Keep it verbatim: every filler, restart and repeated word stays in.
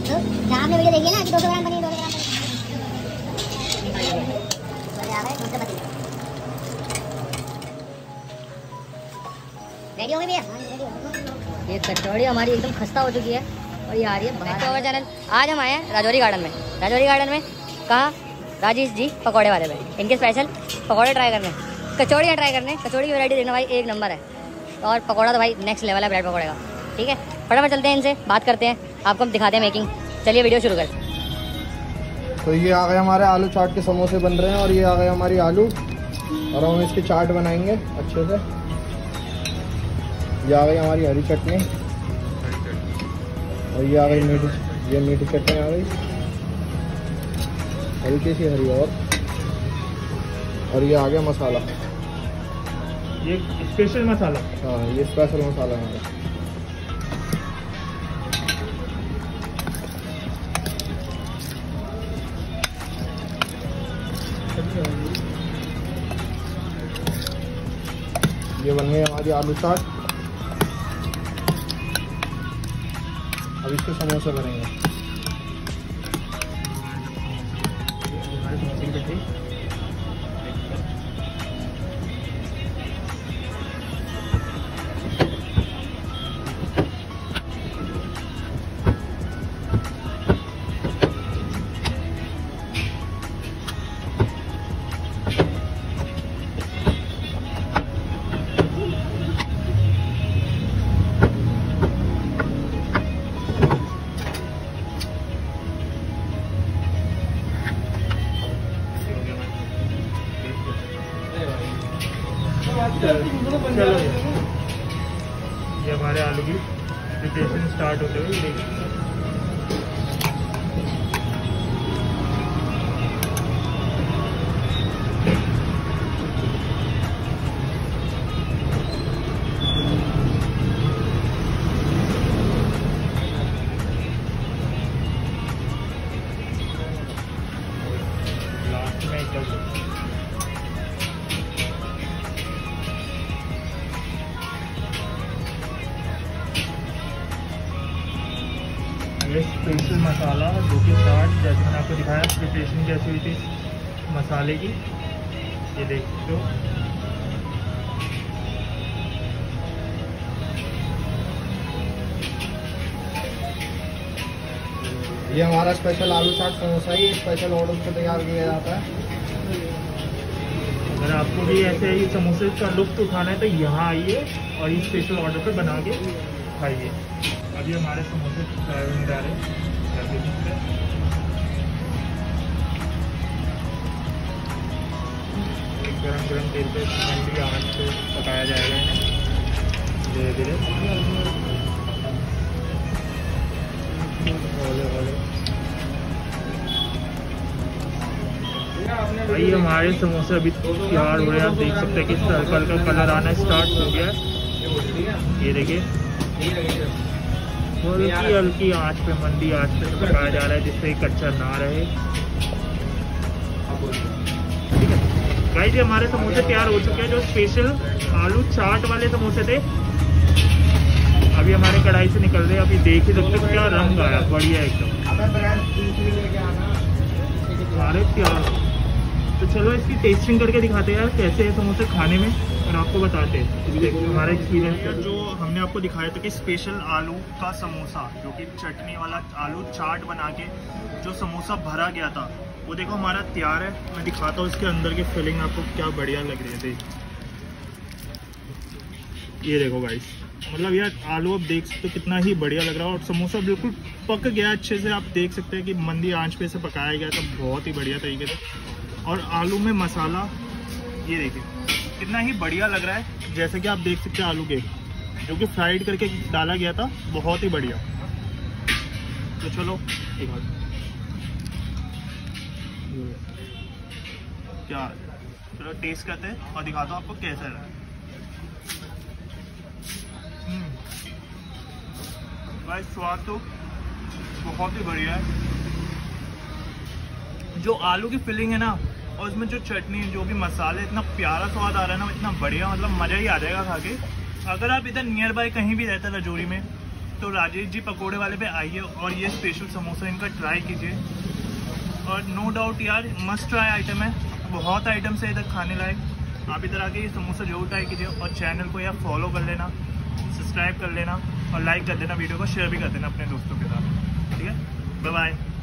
तो जहाँ आपने वीडियो देखी है ना कि दो सौ ग्राम पनीर दो सौ ग्राम पनीर रेडी हो गई भैया। ये कचौड़ी हमारी एकदम खस्ता हो चुकी है और ये आ रही है बाहर चैनल। आज हम आए हैं राजौरी गार्डन में। राजौरी गार्डन में कहाँ? राजेश जी पकौड़े वाले में, इनके स्पेशल पकौड़े ट्राई करने, कचौड़ियाँ ट्राई करने। कचौड़ी की वैरायटी देखना भाई एक नंबर है, और पकौड़ा तो भाई नेक्स्ट लेवल है ब्रेड पकौड़े का। ठीक है, फटाफट चलते हैं, इनसे बात करते हैं, आपको हम दिखाते हैं मेकिंग। चलिए वीडियो शुरू करते हैं। तो ये आ गए हमारे आलू चाट के समोसे बन रहे हैं, और ये आ गए हमारी आलू, और हम इसकी चाट बनाएंगे अच्छे से। ये आ गई हमारी हरी चटनी, और ये आ गई मीठी, ये मीठी चटनी आ गई हल्की सी हरी, और और ये आ गया मसाला, ये स्पेशल मसाला। हाँ ये स्पेशल मसाला है। ये बन गई हमारी आलू चाट। अब इसके समोसे बनेंगे। चलो ये हमारे आलू की प्रिपरेशन स्टार्ट होते हुए देखिए। लास्ट में एक ये स्पेशल मसाला जो कि चाट, जैसे मैंने आपको दिखाया प्रिपरेशन कैसी हुई थी मसाले की, ये देख सकते हो। ये हमारा स्पेशल आलू चाट समोसा ही स्पेशल ऑर्डर पे तैयार किया जाता है। अगर आपको भी ऐसे ही समोसे का लुत्फ उठाना है तो यहाँ आइए और ये स्पेशल ऑर्डर पे बना के खाइए। अभी हमारे समोसे फ्राई होने जा रहे हैं, गरम गरम तेल पे ठंडी आंच पे पकाया जाएगा इन्हें धीरे धीरे। भाई हमारे समोसे अभी तैयार हो रहे हैं, आप देख सकते हैं कि सर्कल का कलर आना स्टार्ट हो गया है। ये देखिए हल्की हल्की आंच पे, मंदी आंच पे पकाया जा रहा है, जिससे कच्चा ना रहे। ठीक है गाइस, ये हमारे समोसे तैयार हो चुके हैं, जो स्पेशल आलू चाट वाले समोसे थे। अभी हमारे कढ़ाई से निकल रहे हैं, अभी देख ही सकते हो क्या रंग आया, बढ़िया एकदम हमारे तैयार। तो चलो इसकी टेस्टिंग करके दिखाते हैं यार कैसे है समोसे खाने में, और आपको बताते हैं हमारा एक्सपीरियंस। जो हमने आपको दिखाया था कि स्पेशल आलू का समोसा, जो कि चटनी वाला आलू चाट बना के जो समोसा भरा गया था, वो देखो हमारा तैयार है। मैं दिखाता हूँ इसके अंदर की फिलिंग आपको क्या बढ़िया लग रही है। देख ये देखो गाइस, मतलब यार आलू आप देख सकते हो कितना ही बढ़िया लग रहा है, और समोसा बिल्कुल पक गया अच्छे से। आप देख सकते हैं कि मंदी आंच पे से पकाया गया था बहुत ही बढ़िया तरीके से, और आलू में मसाला ये देखिए कितना ही बढ़िया लग रहा है। जैसे कि आप देख सकते हैं आलू के जो कि फ्राइड करके डाला गया था, बहुत ही बढ़िया। तो चलो एक बार क्या चलो टेस्ट करते हैं और दिखाता हूँ आपको कैसा है। भाई स्वाद तो बहुत ही बढ़िया है। जो आलू की फिलिंग है ना, और उसमें जो चटनी, जो भी मसाले, इतना प्यारा स्वाद आ रहा है ना, इतना बढ़िया, मतलब मज़ा ही आ जाएगा खा के। अगर आप इधर नियर बाय कहीं भी रहते हैं राजौरी में, तो राजेश जी पकोड़े वाले पे आइए और ये स्पेशल समोसा इनका ट्राई कीजिए। और नो डाउट यार मस्ट ट्राई आइटम है, बहुत आइटम्स है इधर खाने लायक। आप इधर आके ये समोसा जरूर ट्राई कीजिए और चैनल को यार फॉलो कर लेना, सब्सक्राइब कर लेना और लाइक कर देना, वीडियो को शेयर भी कर देना अपने दोस्तों के साथ। ठीक है, बाय बाय।